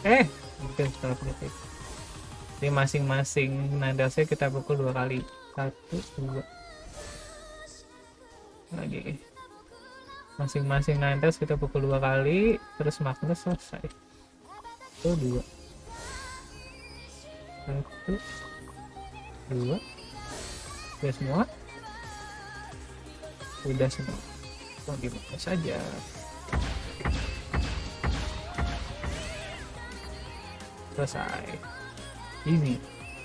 Mungkin setelah kritik. Jadi masing-masing nadasnya kita pukul 2 kali. 1, 2. Lagi. Masing-masing nadas kita pukul 2 kali, terus Magnus selesai. 1, 2. 1, 2. Udah semua? Udah semua. Oh, gimana saja. Selesai. Easy.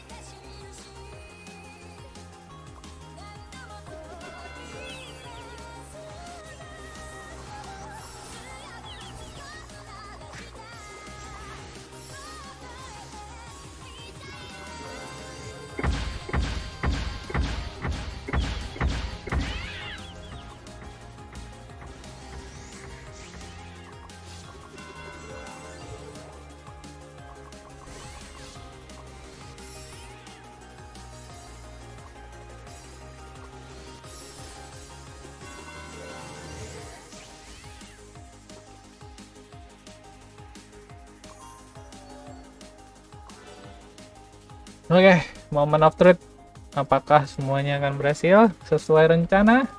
Oke, moment of truth. Apakah semuanya akan berhasil sesuai rencana?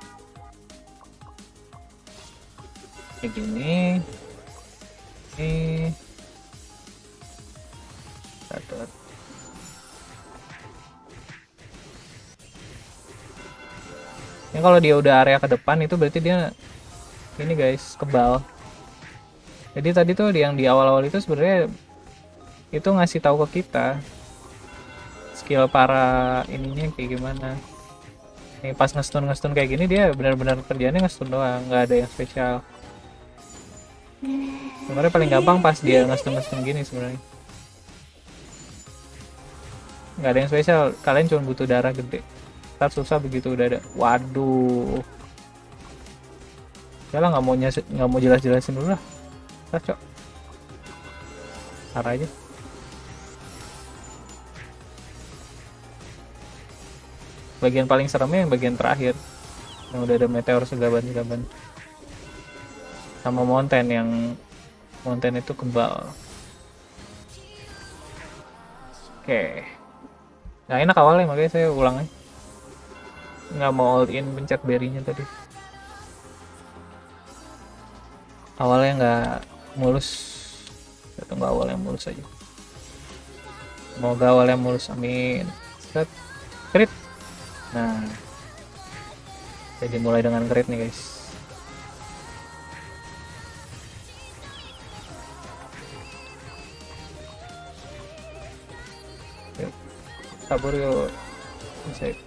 Kayak gini. Ini. Satu. Ini kalau dia udah area ke depan itu berarti dia ini guys, kebal. Jadi tadi tuh yang di awal-awal itu sebenarnya itu ngasih tahu ke kita skill para ininya kayak gimana. Nih pas ngestun kayak gini dia benar-benar kerjanya ngestun doang, nggak ada yang spesial. Sebenarnya paling gampang pas dia ngestun gini sebenarnya. Nggak ada yang spesial, kalian cuma butuh darah gede. Ntar susah begitu udah ada. Waduh. Ya lah nggak mau jelas-jelasin dulu lah. Cocok. Ntar aja. Bagian paling seremnya yang bagian terakhir yang udah ada meteor segaban-segaban sama mountain, yang mountain itu kebal. Oke, nggak enak awalnya makanya saya ulang aja, nggak mau all in pencet berry-nya tadi. Awalnya nggak mulus, kita tunggu awalnya mulus aja. Semoga awalnya mulus, amin. Set, crit. Nah, jadi mulai dengan crit nih guys. Yuk, kabur yuk. Save.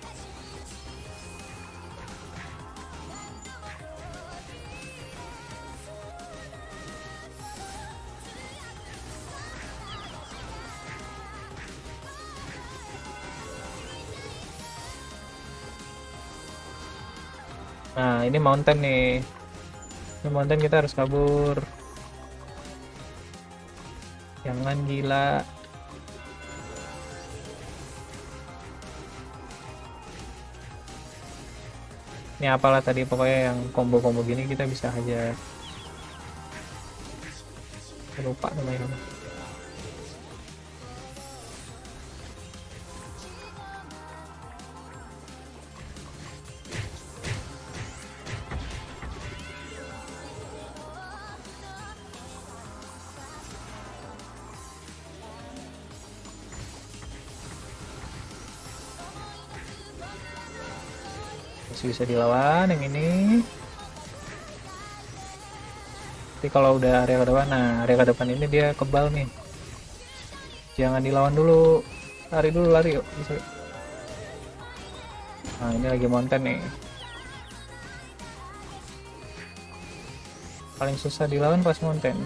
Nah, ini mountain nih. Ini mountain kita harus kabur. Jangan gila. Ini apalah tadi, pokoknya yang combo-combo gini kita bisa aja. Lupa namanya. Bisa dilawan yang ini. Tapi kalau udah area ke depan, nah area ke depan ini dia kebal nih, jangan dilawan dulu, lari dulu, lari yuk. Bisa. Nah ini lagi mountain nih, paling susah dilawan pas mountain.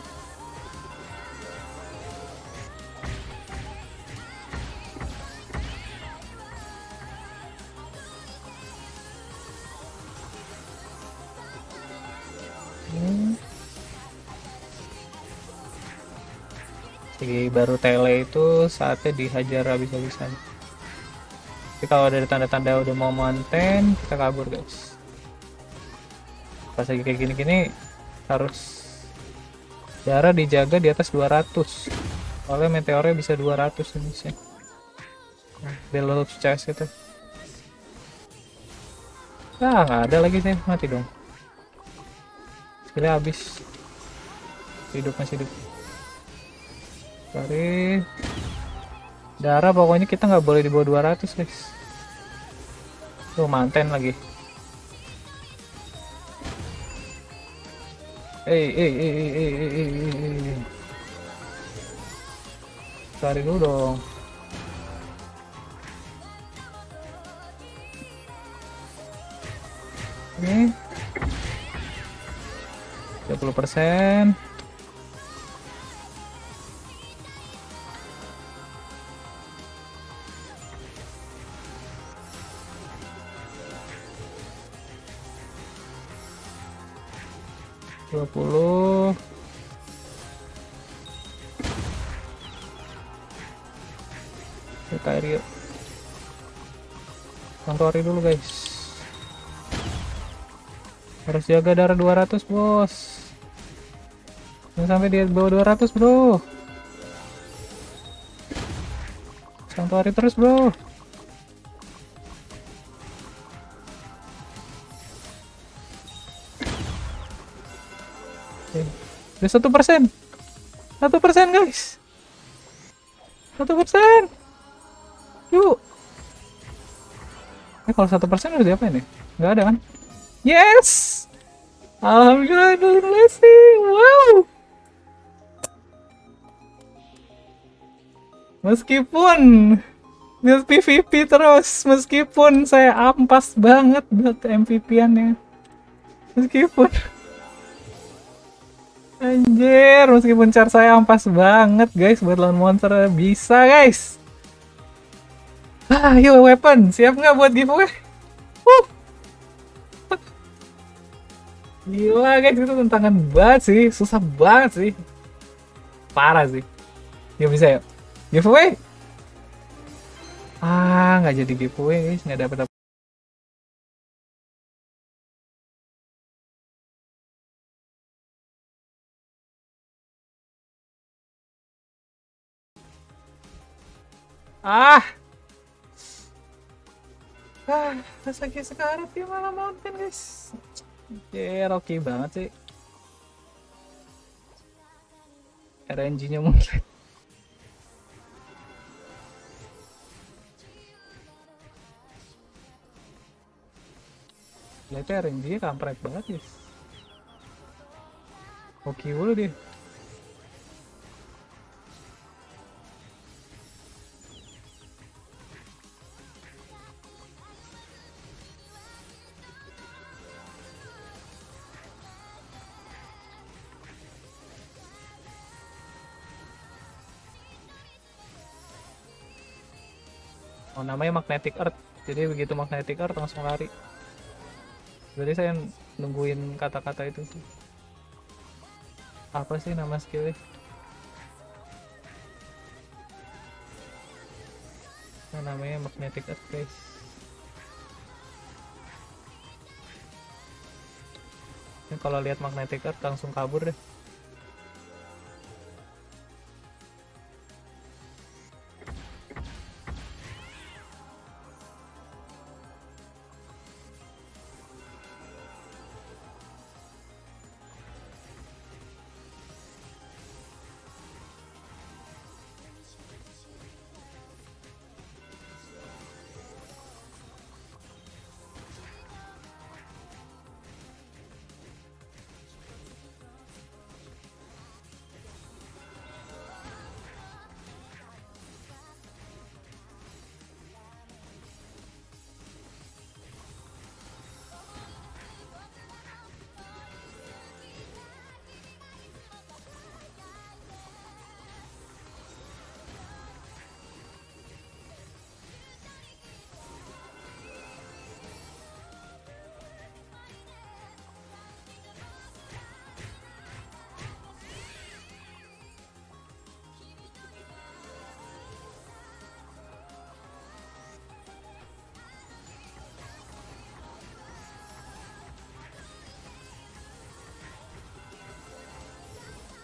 Jadi baru tele itu saatnya dihajar habis-habisan. Tapi kalau ada tanda-tanda udah mau mountain, kita kabur guys. Pas lagi kayak gini-gini harus Darah dijaga di atas 200. Oleh meteornya bisa 200 ini sih. Below chest itu. Ah, nggak ada lagi sih, mati dong. Skillnya habis. Hidup masih hidup. Cari darah, pokoknya kita nggak boleh di bawah 200 guys. Tuh manten lagi. Cari dulu dong. Ini 30%. Dua puluh. Kita air yuk. Santuari dulu guys. Harus jaga darah 200 bos. Jangan sampai dia bawah 200 bro. Santuari terus bro. Udah 1%. 1% guys. 1%. Yuk. Kalau 1% udah diapain nih? Nggak ada kan? Yes. Alhamdulillah sih. Wow. Meskipun build PvP terus, meskipun saya ampas banget build MVP-annya. Meskipun anjir, meskipun char saya ampas banget guys buat lawan monster, bisa guys. Ah, yuk weapon, siap nggak buat giveaway? Gila guys, itu tantangan banget sih, susah banget sih. Parah sih. Yuk bisa yuk. Giveaway? Ah, nggak jadi giveaway guys, nggak dapet apa. Ah, sakit sekarat dia malah mountain guys. Rocky banget sih. RNG-nya mungkin. Lihatnya RNG-nya kampret banget guys. Oke dulu dia. Oh, namanya Magnetic Earth. Jadi begitu Magnetic Earth langsung lari. Jadi saya nungguin kata-kata itu sih. Apa sih nama skillnya? Nah, namanya Magnetic Earth guys. Ini kalau lihat Magnetic Earth langsung kabur deh.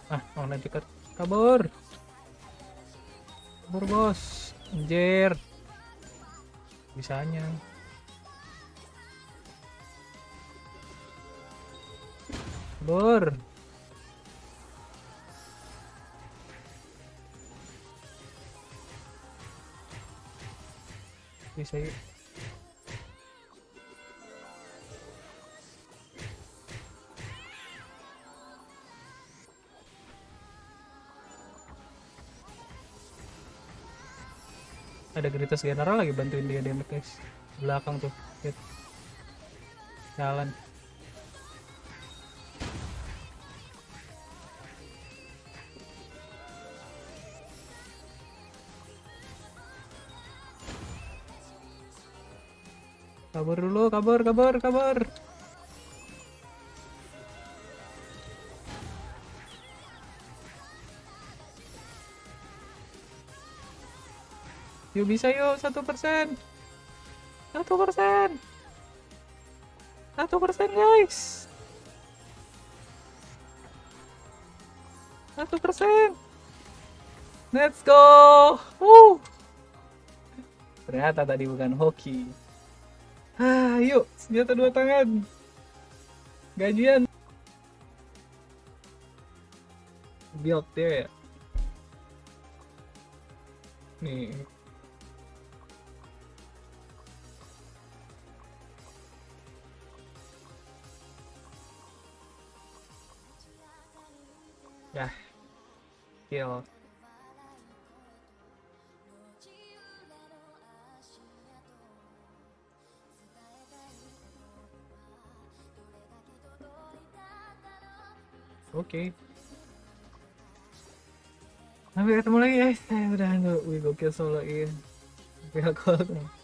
Ah, mau nanti kabur. Kabur, bos. Anjir. Bisanya. Kabur. Bisa yuk. Ada Gritas General lagi bantuin dia damage guys. Belakang tuh. Lihat. Jalan. Kabur dulu, kabur. Yuk bisa yuk, 1%. 1%. 1% guys. 1%. Let's go. Ternyata tadi bukan hoki. Yuk, senjata 2 tangan. Gajian. Build dia ya. Nih. Ya. Kill. Oke. Sampai ketemu lagi guys. Udah gue gokil soloin. Gokil.